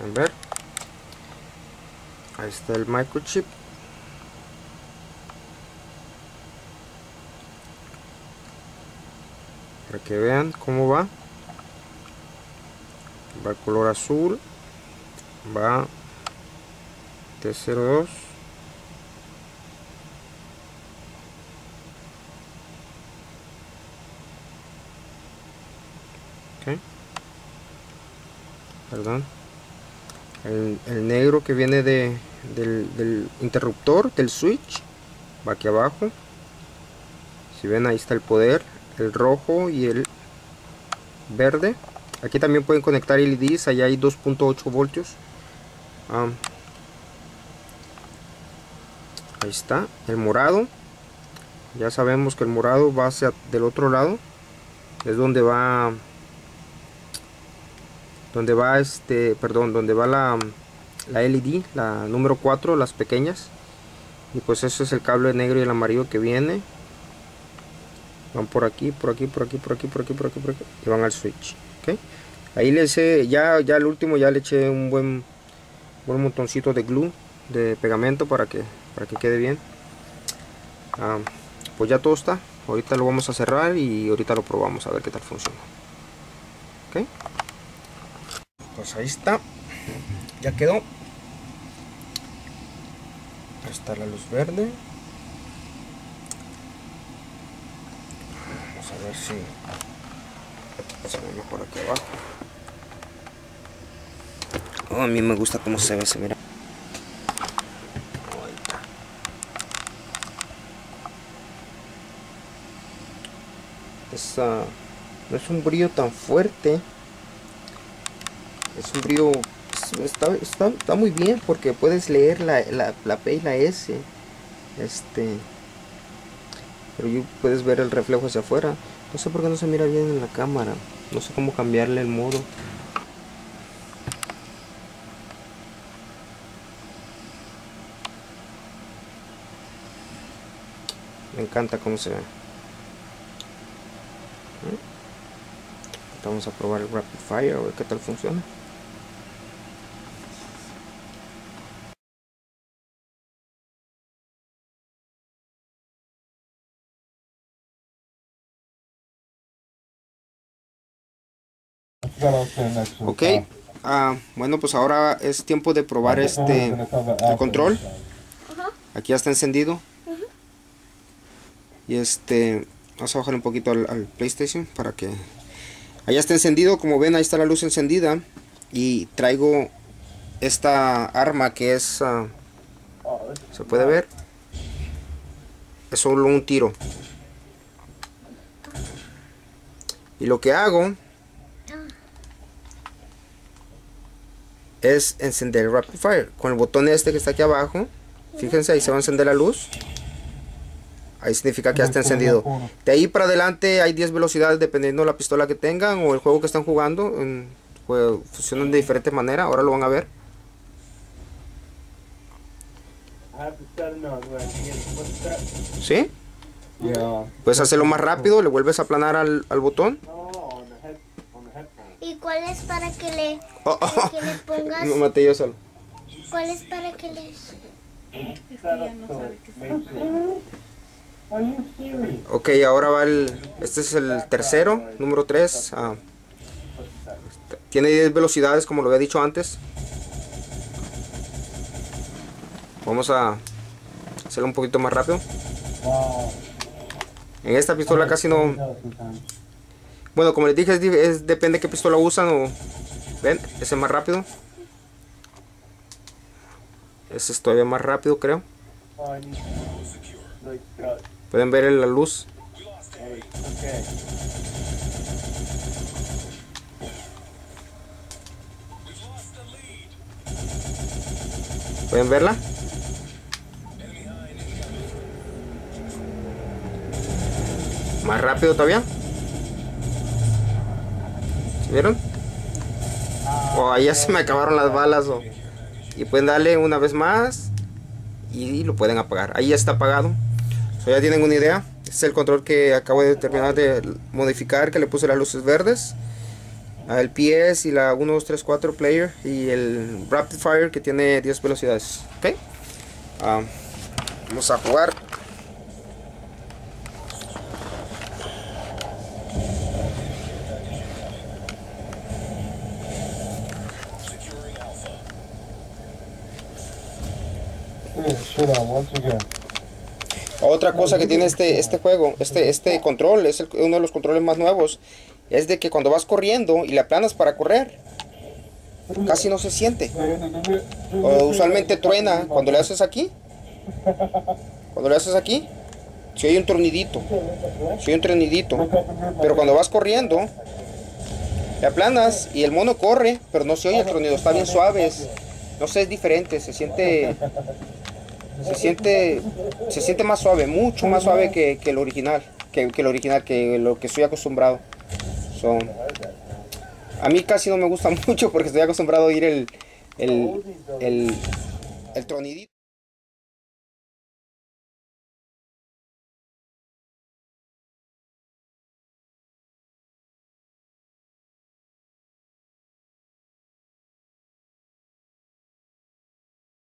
Pueden ver, ahí está el microchip. Para que vean cómo va. Va el color azul, va T02, ok, perdón, el negro que viene del interruptor del switch va aquí abajo. Si ven, ahí está el poder, el rojo y el verde. Aquí también pueden conectar LEDs, allá hay 2.8 voltios. Ahí está el morado. Ya sabemos que el morado va hacia del otro lado, es donde va donde va la LED, la número 4, las pequeñas. Y pues eso es el cable negro y el amarillo que viene. Van por aquí, por aquí, por aquí, por aquí, por aquí, por aquí, por aquí, y van al switch. ¿Okay? Ahí le eché, ya el último, ya le eché un buen montoncito de glue, de pegamento, para que quede bien. Pues ya todo está. Ahorita lo vamos a cerrar y ahorita lo probamos a ver qué tal funciona. ¿Okay? Pues ahí está, ya quedó. Ahí está la luz verde. Vamos a ver si se ve mejor aquí abajo. A mí me gusta cómo se ve, se mira. No es un brillo tan fuerte. Es un brillo, está muy bien, porque puedes leer la P y la S. Pero puedes ver el reflejo hacia afuera. No sé por qué no se mira bien en la cámara. No sé cómo cambiarle el modo. Me encanta cómo se ve. Vamos a probar el Rapid Fire, a ver qué tal funciona. Ok, bueno, pues ahora es tiempo de probar el control. Aquí ya está encendido. Y vamos a bajar un poquito al PlayStation para que allá está encendido. Como ven, ahí está la luz encendida. Y traigo esta arma que es, se puede ver, es solo un tiro. Y lo que hago es encender el Rapid Fire con el botón que está aquí abajo. Fíjense, ahí se va a encender la luz. Ahí significa que ya está encendido. De ahí para adelante hay 10 velocidades dependiendo de la pistola que tengan o el juego que están jugando. Funcionan de diferente manera. Ahora lo van a ver. ¿Sí? Puedes hacerlo más rápido. Le vuelves a aplanar al botón. ¿Y cuál es para que le pongas? No maté yo solo. ¿Cuál es para que le...? Ok, ahora va este es el tercero, número 3. Tiene 10 velocidades, como lo había dicho antes. Vamos a hacerlo un poquito más rápido. En esta pistola casi no... Bueno, como les dije, depende de qué pistola usan. ¿Ven? Ese es más rápido. Ese es todavía más rápido, creo. Pueden ver la luz. ¿Pueden verla? Más rápido todavía. ¿Sí vieron? Ahí ya se me acabaron las balas. Y pueden darle una vez más y lo pueden apagar. Ahí ya está apagado. Ya tienen una idea. Este es el control que acabo de terminar de modificar, que le puse las luces verdes. El PS y la 1, 2, 3, 4 player y el Rapid Fire que tiene 10 velocidades. Ok, vamos a jugar. Otra cosa que tiene este juego, este control, es uno de los controles más nuevos, es de que cuando vas corriendo y le aplanas para correr, casi no se siente. Usualmente truena cuando le haces aquí. Cuando le haces aquí, si hay un tornidito, pero cuando vas corriendo, le aplanas y el mono corre, pero no se oye el tronido, está bien suave, no sé, es diferente, se siente más suave, mucho más suave que el original, que lo que estoy acostumbrado. A mí casi no me gusta mucho porque estoy acostumbrado a oír el tronidito.